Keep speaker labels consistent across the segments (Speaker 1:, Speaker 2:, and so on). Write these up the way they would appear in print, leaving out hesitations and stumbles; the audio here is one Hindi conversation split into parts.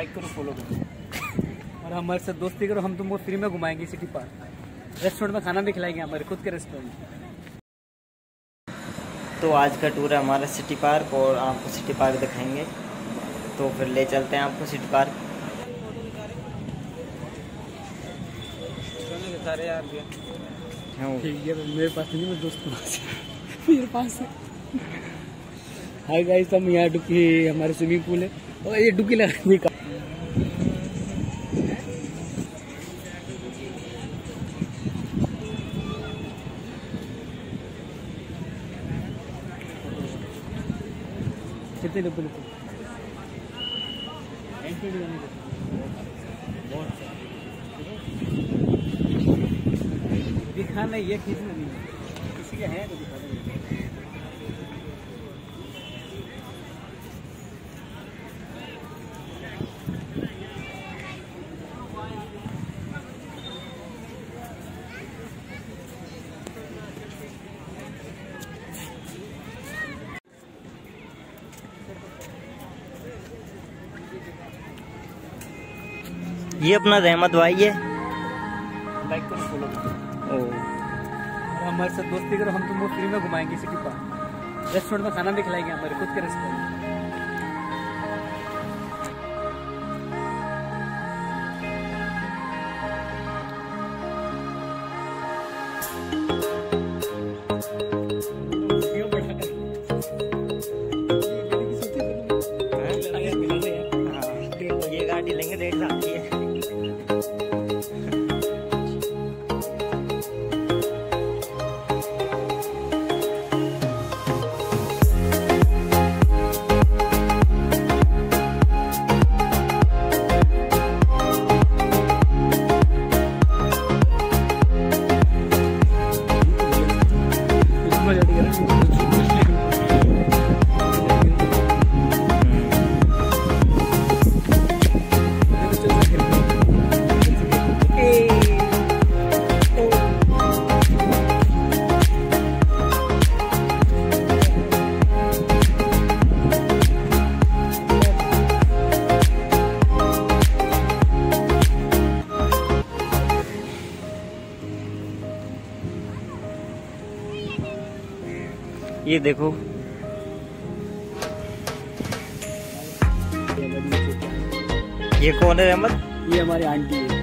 Speaker 1: लाइक करो, फॉलो करो और हमारे साथ दोस्ती करो। हम तुमको फ्री में घुमाएंगे सिटी पार्क, रेस्टोरेंट में खाना भी खिलाएंगे, हमारे खुद के रेस्टोरेंट।
Speaker 2: तो आज का टूर है हमारा सिटी पार्क और आपको सिटी पार्क दिखाएंगे। तो फिर ले चलते हैं आपको सिटी पार्क।
Speaker 1: ठीक है, मेरे पास नहीं, मैं दोस्त मेरे पास है। हाय गाइस, हम यहाँ डुबकी, हमारे स्विमिंग पूल है और ये डुबकी लगाने का। कितने डुबकी लेते दिखाना, ये खींचना नहीं है, किसी के है तो दिखाना नहीं।
Speaker 2: ये अपना रहमत भाई है,
Speaker 1: लाइक करो, फॉलो करो और हमारे साथ दोस्ती करो। हम तुमको फ्री में घुमाएंगे सिटी पार्क, रेस्टोरेंट में खाना भी खिलाएंगे, हमारे खुद के रेस्टोरेंट।
Speaker 2: ये गाड़ी लेंगे 1.5 लाख की है। ये देखो, ये कौन है रहमत?
Speaker 1: ये हमारी आंटी है।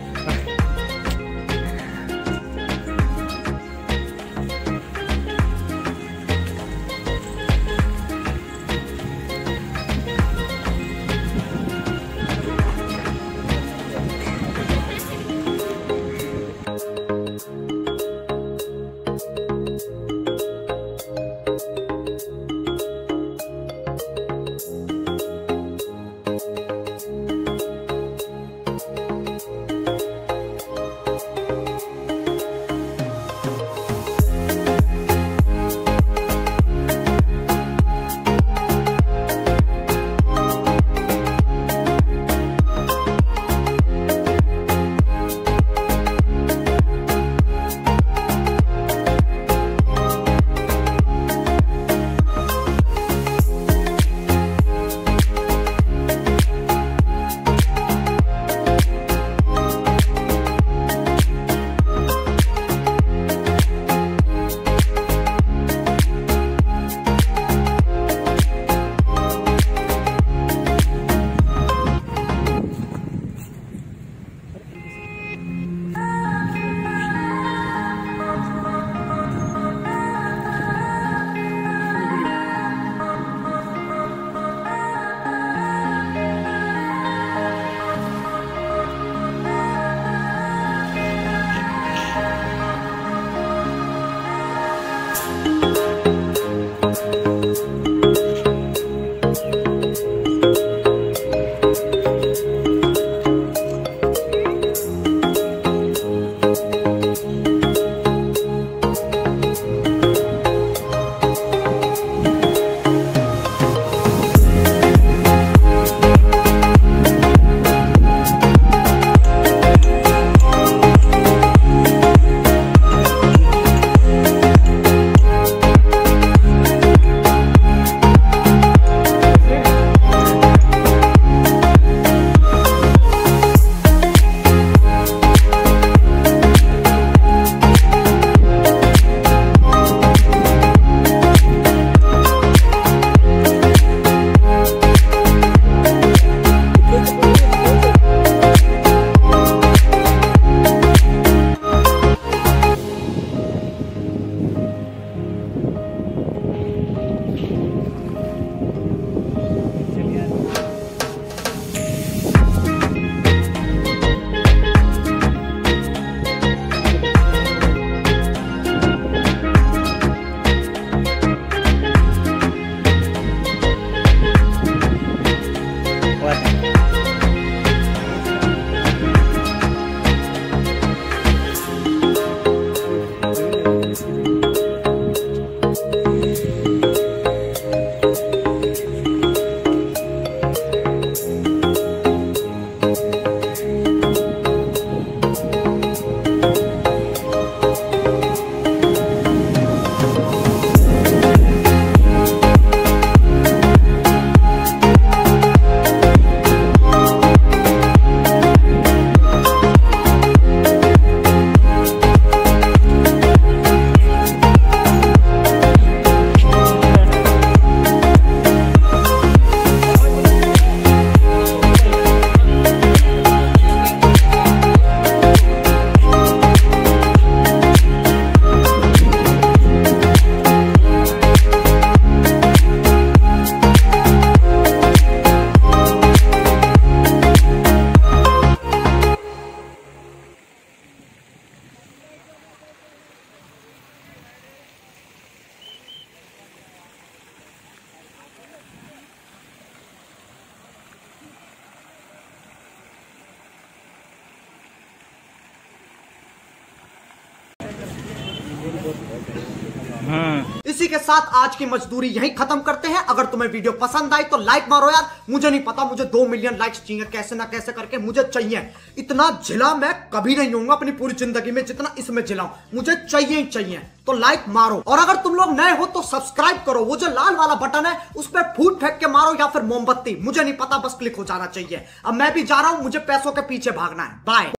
Speaker 3: इसी के साथ आज की मजदूरी यहीं खत्म करते हैं। अगर तुम्हें वीडियो पसंद आई तो लाइक मारो यार। मुझे नहीं पता, मुझे 2 मिलियन लाइक्स चाहिए, कैसे ना कैसे करके मुझे चाहिए। इतना झिला मैं कभी नहीं होऊंगा अपनी पूरी जिंदगी में जितना इसमें झिलाऊं, मुझे चाहिए ही चाहिए। तो लाइक मारो, और अगर तुम लोग नए हो तो सब्सक्राइब करो। वो जो लाल वाला बटन है उस पर फूट फेंक के मारो या फिर मोमबत्ती, मुझे नहीं पता, बस क्लिक हो जाना चाहिए। अब मैं भी जा रहा हूं, मुझे पैसों के पीछे भागना है। बाय।